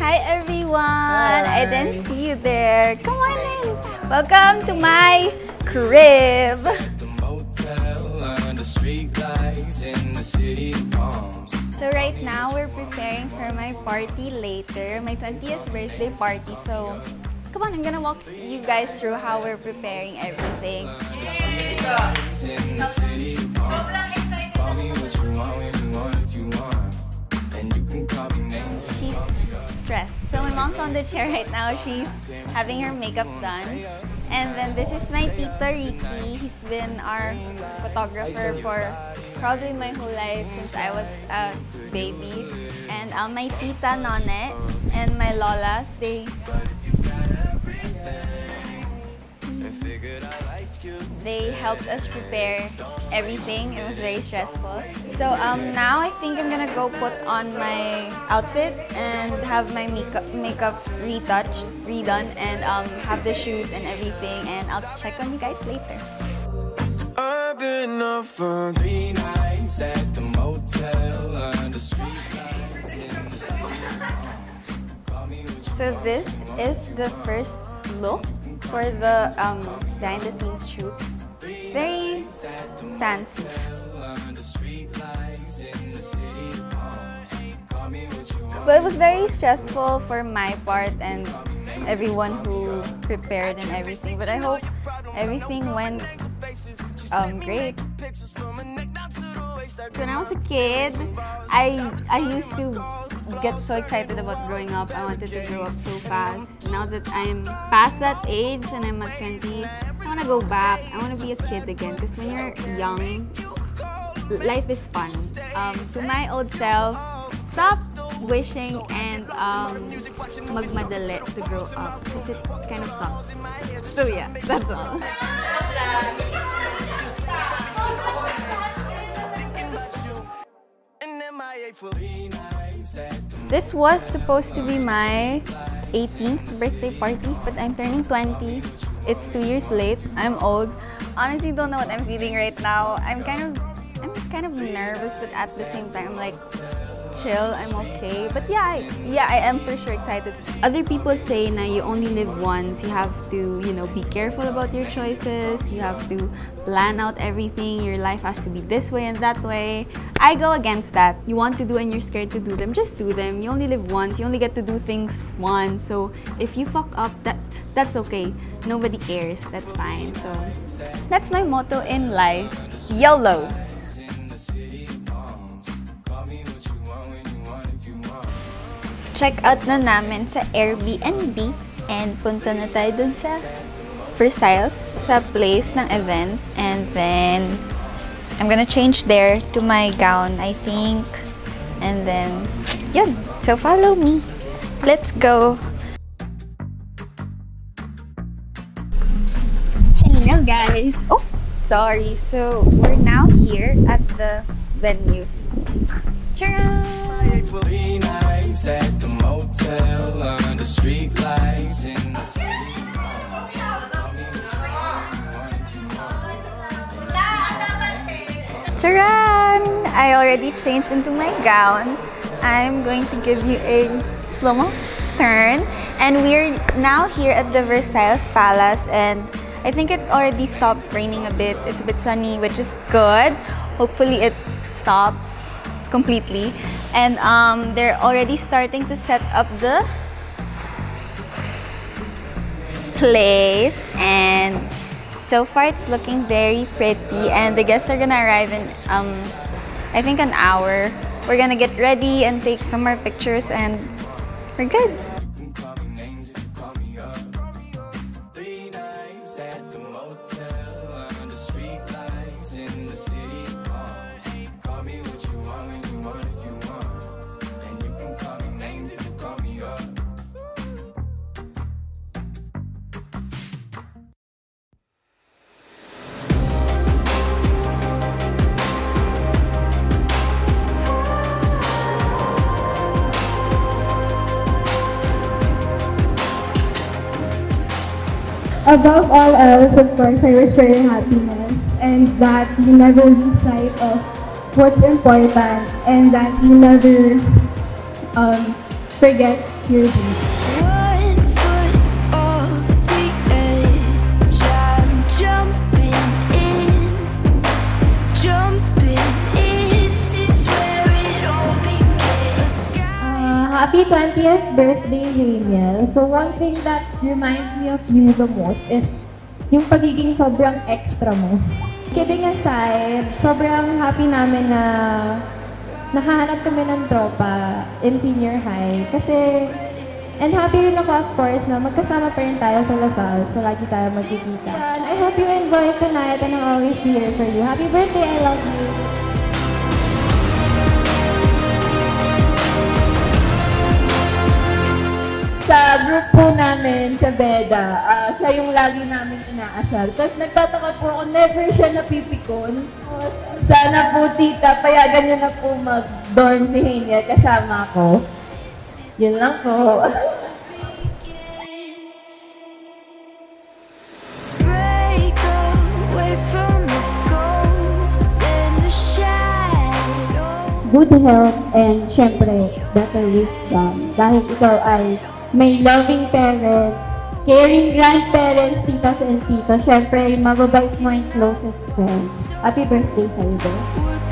Hi everyone! Hi. I didn't see you there. Come on in. Welcome to my crib. So right now we're preparing for my party later, my 20th birthday party. So come on, I'm gonna walk you guys through how we're preparing everything. She's stressed. So my mom's on the chair right now. She's having her makeup done. And then this is my Tita Ricky. He's been our photographer for probably my whole life since I was a baby. And my Tita Nonette and my Lola, they helped us prepare everything. It was very stressful. So now I think I'm gonna go put on my outfit and have my makeup retouched, redone, and have the shoot and everything. And I'll check on you guys later. I've been up for 3 nights at the motel under street lights in the city. So this is the first look for the behind the scenes shoot. It's very fancy. But it was very stressful for my part and everyone who prepared and everything. But I hope everything went great. When I was a kid, I used to get so excited about growing up. I wanted to grow up so fast. Now that I'm past that age and I'm at 20, I want to go back. I want to be a kid again because when you're young, life is fun. To my old self, stop wishing and magmadali to grow up because it kind of sucks. So yeah, that's all. This was supposed to be my 18th birthday party, but I'm turning 20. It's 2 years late. I'm old. Honestly, don't know what I'm feeling right now. I'm kind of nervous, but at the same time, I'm like chill. I'm okay. But yeah, I am for sure excited. Other people say na you only live once. You have to, be careful about your choices. You have to plan out everything. Your life has to be this way and that way. I go against that. You want to do and you're scared to do them, just do them. You only live once. You only get to do things once. So if you fuck up, that's okay. Nobody cares. That's fine. So that's my motto in life. YOLO. Check out na namin sa Airbnb and punta na tayo dun sa Versailles, sa place ng event. And then I'm gonna change there to my gown, I think. And then, yun. So follow me. Let's go. Hello guys. Oh, sorry. So we're now here at the venue. Tcharam! At the motel under street lights in the city. Charan! I already changed into my gown. I'm going to give you a slow-mo turn. And we're now here at the Versailles Palace, and I think it already stopped raining a bit. It's a bit sunny, which is good. Hopefully it stops completely. And they're already starting to set up the place, and so far it's looking very pretty. And the guests are gonna arrive in I think an hour. We're gonna get ready and take some more pictures, and we're good. Above all else, of course, I wish for your happiness and that you never lose sight of what's important and that you never forget your dream. One foot off the edge, I'm jumping in. This is where it all begins. Happy 20th birthday, Haniel. So one thing that reminds me of you the most is yung pagiging sobrang extra mo. Kidding aside, sobrang happy namin na nakahanap kami ng tropa in senior high. Kasi, and happy rin ako of course na magkasama pa rin tayo sa Lasal. So lagi tayo magkikita. And I hope you enjoy tonight and I'll always be here for you. Happy birthday, I love you! Sa group po namin, sa Beda, siya yung lagi namin inaasar. Tapos nagtataka po ako, never siya napipikon. Sana po, tita, payagan niyo na po mag-dorm si Haniel kasama ko. Yun lang po. Break away from the ghosts and the shadows. Good health and syempre better wisdom. Dahil ikaw ay may loving parents, caring grandparents, titas and titos. Syempre, mababait mo yung closest friends. Happy birthday sa'yo, Beth.